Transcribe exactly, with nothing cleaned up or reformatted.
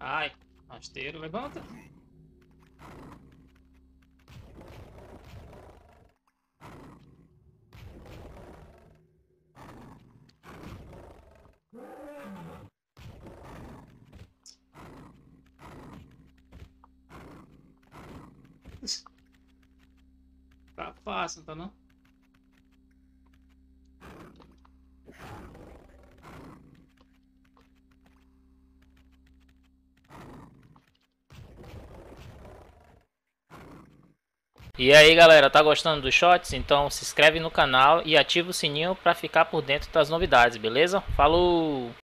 Ai, rasteiro, levanta. Tá fácil, não tá não? E aí galera, tá gostando dos shots? Então se inscreve no canal e ativa o sininho para ficar por dentro das novidades, beleza? Falou!